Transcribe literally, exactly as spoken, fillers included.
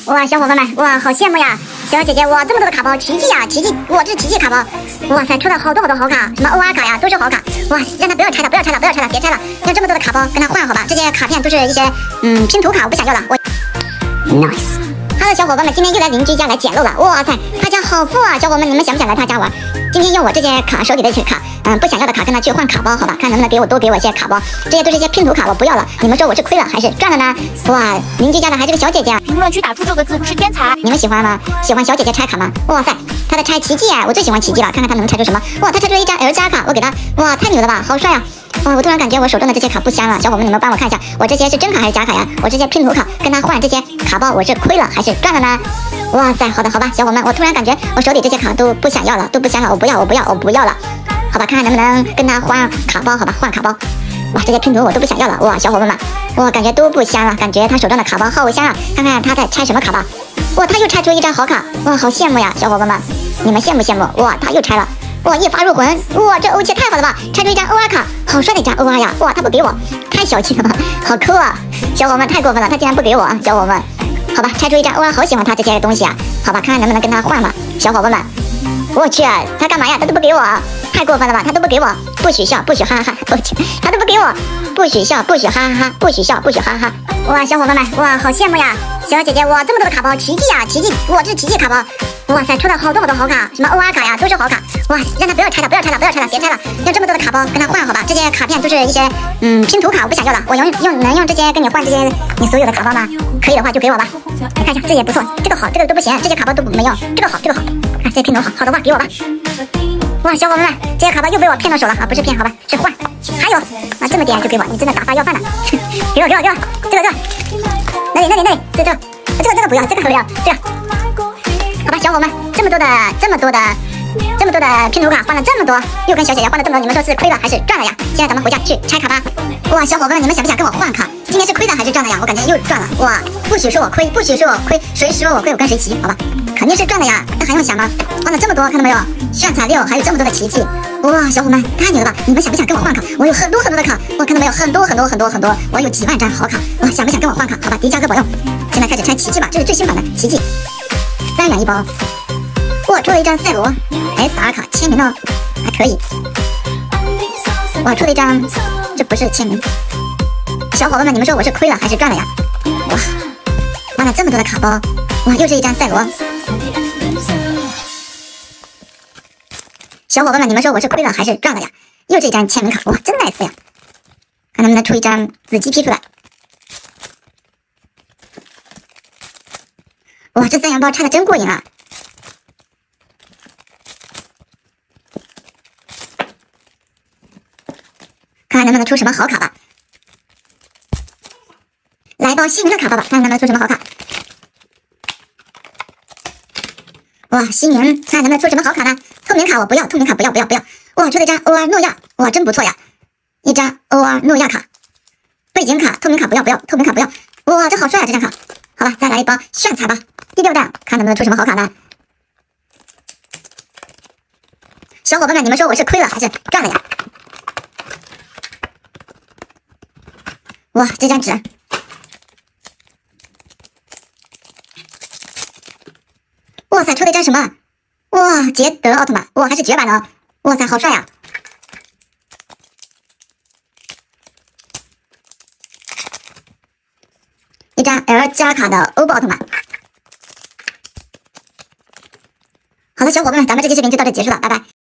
哇，小伙伴们，哇，好羡慕呀！小姐姐，哇，这么多的卡包，奇迹呀，奇迹！哇，这是奇迹卡包！哇塞，出了好多好多好卡，什么 O R 卡呀，都是好卡！哇，让他不要拆了，不要拆了，不要拆了，别拆了！用这么多的卡包跟他换好吧，这些卡片都是一些嗯拼图卡，我不想要了，我 nice。Hello， 小伙伴们，今天又来邻居家来捡漏了，哇塞，他家好富啊！小伙伴们，你们想不想来他家玩？今天用我这些卡手里的这些卡，嗯，不想要的卡跟他去换卡包，好吧？看能不能给我多给我一些卡包，这些都是一些拼图卡，我不要了。你们说我是亏了还是赚了呢？哇，邻居家的还是个小姐姐啊！ 评论区打出六个字是天才， 你们喜欢吗？喜欢小姐姐拆卡吗？哇塞，她的拆奇迹啊！我最喜欢奇迹了，看看她能拆出什么。哇，她拆出了一张 L 加卡，我给她，哇，太牛了吧，好帅啊！哇，我突然感觉我手中的这些卡不香了，小伙伴们，你们帮我看一下，我这些是真卡还是假卡呀？我这些拼图卡跟他换这些卡包，我是亏了还是赚了呢？哇塞，好的好吧，小伙伴们，我突然感觉我手里这些卡都不想要了，都不香了，我不要，我不要，我不要了。好吧，看看能不能跟他换卡包，好吧，换卡包。哇，这些拼图我都不想要了，哇，小伙伴们，我感觉都不香了，感觉他手中的卡包好香啊！看看他在拆什么卡吧。哇，他又拆出一张好卡，哇，好羡慕呀，小伙伴们，你们羡慕羡慕？哇，他又拆了。哇，一发入魂！哇，这欧气太好了吧！拆出一张 O R 卡，好帅的一张 O R 呀！哇，他不给我，太小气了，好抠啊！小伙伴们太过分了，他竟然不给我啊！小伙伴们，好吧，拆出一张 O R， 好喜欢他这些东西啊！好吧，看看能不能跟他换吧，小伙伴们。我去，他干嘛呀？他都不给我，太过分了吧？他都不给我，不许笑，不许哈哈哈！我去，他都不给我，不许笑，不许哈哈哈！不许笑，不许哈哈哈！哇，小伙伴们，哇，好羡慕呀！小姐姐，哇，这么多的卡包，奇迹呀，奇迹！哇，这是奇迹卡包！哇塞，出了好多好多好卡，什么 O R 卡呀，都是好卡！哇，让他不要拆了，不要拆了，不要拆了，别拆了！用这么多的卡包跟他换好吧，这些卡片都是一些嗯拼图卡，我不想要了。我用用能用这些跟你换这些你所有的卡包吗？可以的话就给我吧。你看一下，这也不错，这个好，这个都不行，这些卡包都没用，这个好，这个好，看这些拼图好，好的话给我吧。哇，小伙伴们，这些卡包又被我骗到手了啊！不是骗，好吧，是换。还有啊，这么点就给我，你真的打发要饭了！给我，给我，给我，这个，这个，那里，那里，那里，这这，这个，这个不要，这个不要，这个。好吧，小伙伴们，这么多的，这么多的，这么多的拼图卡换了这么多，又跟小姐姐换了这么多，你们说是亏了还是赚了呀？现在咱们回家去拆卡吧。哇，小伙伴们，你们想不想跟我换卡？今天是亏了还是赚了呀？我感觉又赚了。哇，不许说我亏，不许说我亏，谁说我亏我跟谁急？好吧，肯定是赚了呀，那还用想吗？换了这么多，看到没有？炫彩六，还有这么多的奇迹。哇，小伙伴们太牛了吧！你们想不想跟我换卡？我有很多很多的卡，我看到没有？很多很多很多很多，我有几万张好卡。哇，想不想跟我换卡？好吧，迪迦哥保佑。现在开始拆奇迹吧，这是最新版的奇迹。三元一包，哇，出了一张赛罗 S R 卡，签名哦，还可以。哇，出了一张，这不是签名。小伙伴们，你们说我是亏了还是赚了呀？哇，换了这么多的卡包，哇，又是一张赛罗。小伙伴们，你们说我是亏了还是赚了呀？又是一张签名卡，哇，真 nice 呀！看能不能出一张紫 G P 出来。哇，这三元包拆的真过瘾啊！看看能不能出什么好卡吧。来包幸运的卡包吧，看看能不能出什么好卡。哇，新年，看看能不能出什么好卡呢？透明卡我不要，透明卡不要不要不要。哇，出了一张 O R 诺亚，哇，真不错呀！一张 O R 诺亚卡，背景卡，透明卡不要不要，透明卡不要。哇，这好帅啊，这张卡。好了，再来一包炫彩吧。第六弹，看能不能出什么好卡呢？小伙伴们，你们说我是亏了还是赚了呀？哇，这张纸，哇塞，出了一张什么？哇，捷德奥特曼，哇，还是绝版的哦！哇塞，好帅呀！一张 L 加卡的欧布奥特曼。好了，小伙伴们，咱们这期视频就到这结束了，拜拜。